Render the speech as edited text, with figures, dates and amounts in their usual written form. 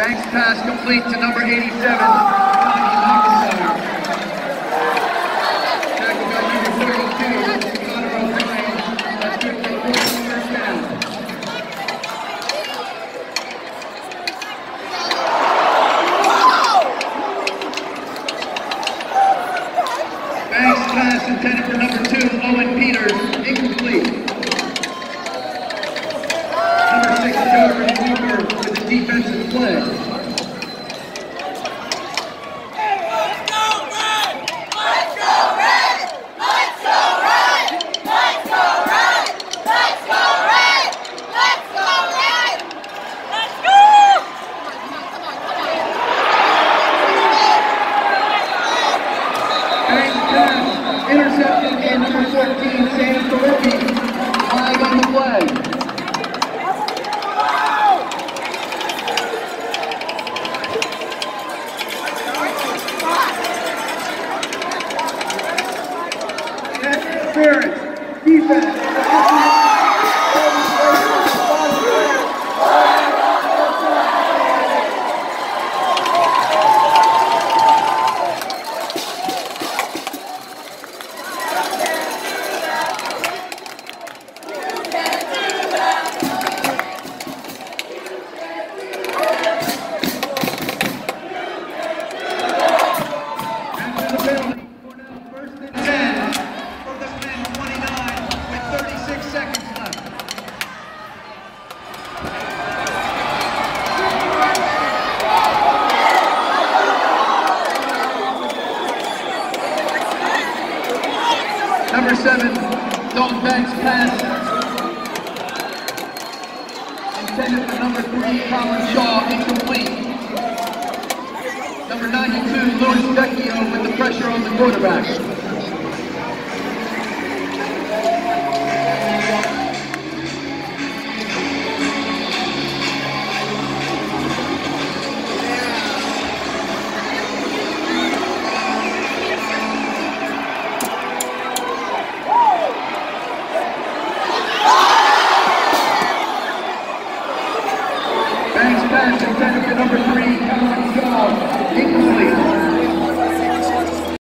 Banks pass complete to number 87, Connie McIntyre. Tackle by number 32, Connor O'Brien. That's good for a first down. Banks pass intended for number 2, Owen Peters, incomplete. Number 6, Jordan Cooper with the defensive play. Intercepted in number 14, Sam Filippi. Flag on the play. Interference. Defense. Number 7, Dalton Banks pass. Intended for number 3, Colin Shaw, incomplete. Number 92, Louis Vecchio with the pressure on the quarterback.